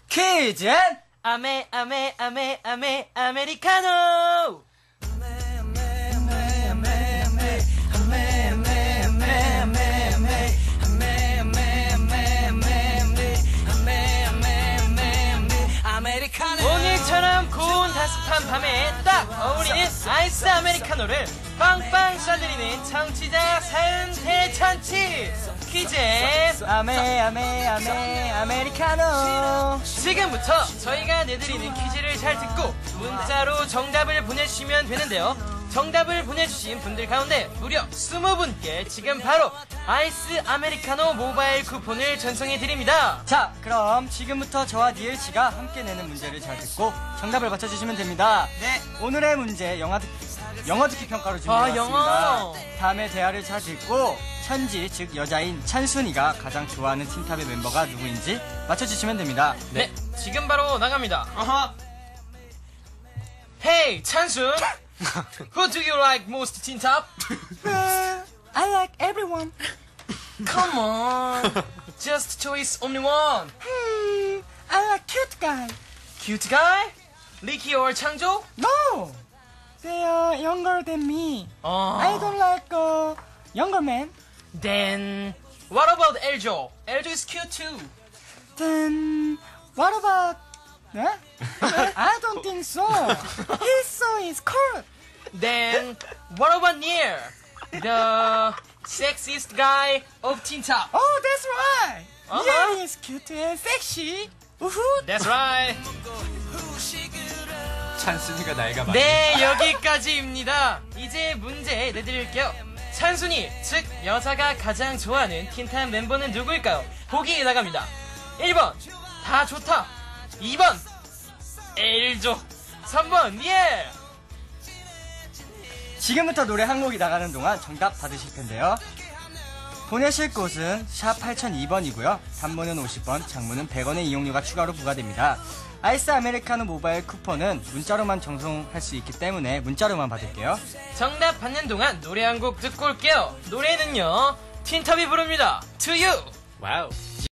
퀴즈 아메리카노. 오늘처럼 고운 따뜻한 밤에 딱 어울리는 아이스 아메리카노를 빵빵 쏴드리는 청취자 사연 대잔치 퀴즈 아메리카노. 지금부터 저희가 내드리는 퀴즈를 잘 듣고 문자로 정답을 보내주시면 되는데요. 정답을 보내주신 분들 가운데 무려 20분께 지금 바로 아이스 아메리카노 모바일 쿠폰을 전송해드립니다. 자, 그럼 지금부터 저와 니엘씨가 함께 내는 문제를 잘 듣고 정답을 맞춰주시면 됩니다. 네. 오늘의 문제 영어 듣기 평가로 준비해왔습니다. 영어. 다음의 대화를 잘 듣고 천지, 즉 여자인 찬순이가 가장 좋아하는 틴탑의 멤버가 누구인지 맞춰주시면 됩니다. 네, 지금 바로 나갑니다. Hey, 찬순. Who do you like most, 틴탑? I like everyone. Come on. Just choice only one. I like cute guy. Cute guy? Ricky or 창조? No, they are younger than me. I don't like younger man. Then, what about Eljo? Eljo is cute too. Then what about? I don't think so. His song is cool. Then, what about Nier? The sexiest guy of 틴탑. Oh, that's right. Uh-huh. Yeah, he's cute and sexy. That's right. 찬순이가 나이가 많아. 네, 여기까지입니다. 이제 문제 내드릴게요. 찬순이, 즉 여자가 가장 좋아하는 틴탑 멤버는 누구일까요? 보기 나갑니다. 1번 다 좋다. 2번 엘조. 3번 예. 지금부터 노래 한 곡이 나가는 동안 정답 받으실 텐데요. 보내실 곳은 샵 8002번이고요. 단문은 50원, 장문은 100원의 이용료가 추가로 부과됩니다. 아이스 아메리카노 모바일 쿠폰은 문자로만 전송할 수 있기 때문에 문자로만 받을게요. 정답 받는 동안 노래 한 곡 듣고 올게요. 노래는요 틴탑이 부릅니다. To You. 와우.